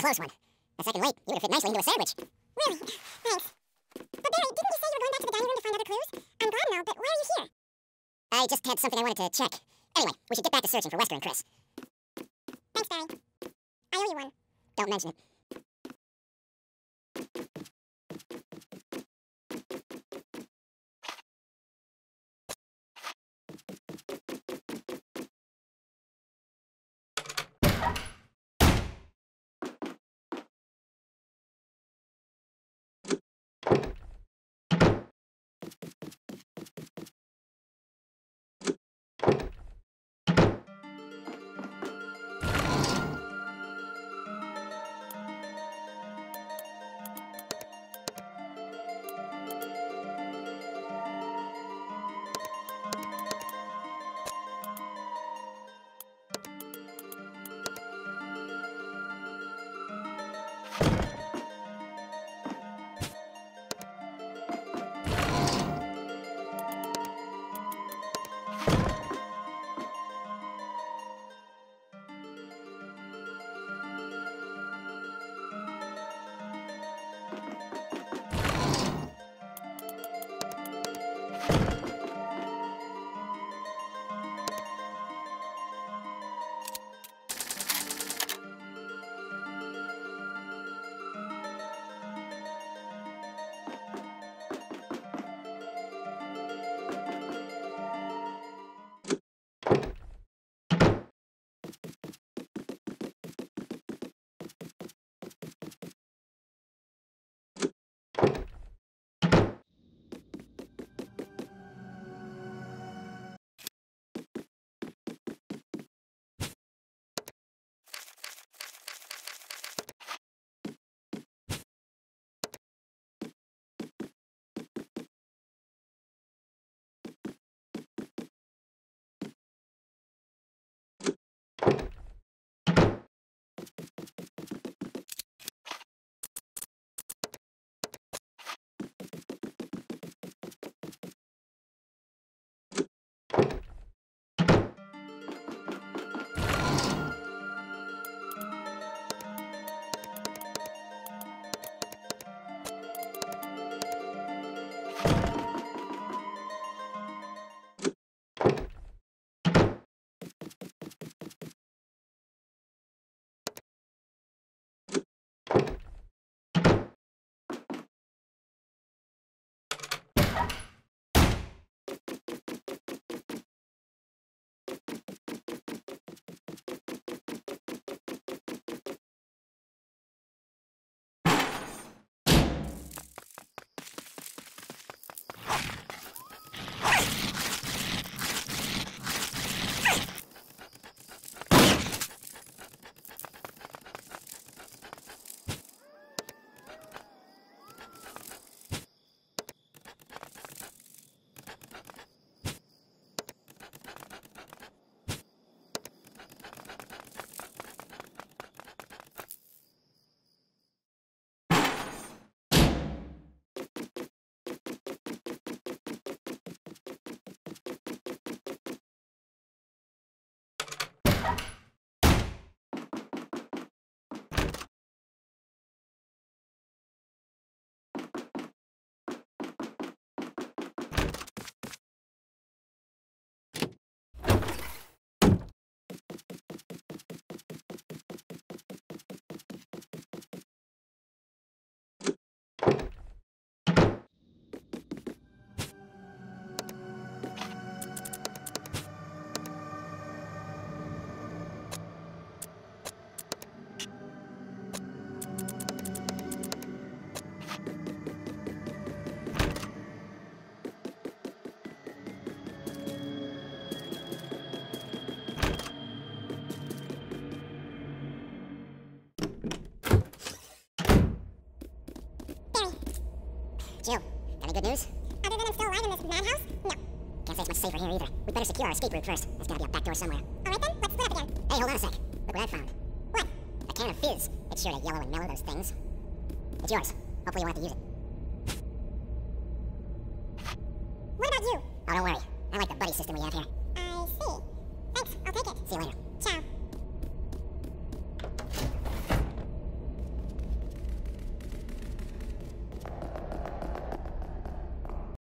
close one. A second late, you would have fit nicely into a sandwich. Really? Thanks. But Barry, didn't you say you were going back to the dining room to find other clues? I'm glad and all, but why are you here? I just had something I wanted to check. Anyway, we should get back to searching for Wesker and Chris. Thanks, Barry. I owe you one. Don't mention it. Jill, got any good news? Other than I'm still alive in this madhouse? No. Can't say it's much safer here either. We better secure our escape route first. There's gotta be a back door somewhere. Alright then, let's split up again. Hey, hold on a sec. Look what I found. What? A can of fizz. It's sure to yellow and mellow those things. It's yours. Hopefully you won't have to use it. What about you? Oh, don't worry. I like the buddy system we have here. I see. Thanks, I'll take it. See you later.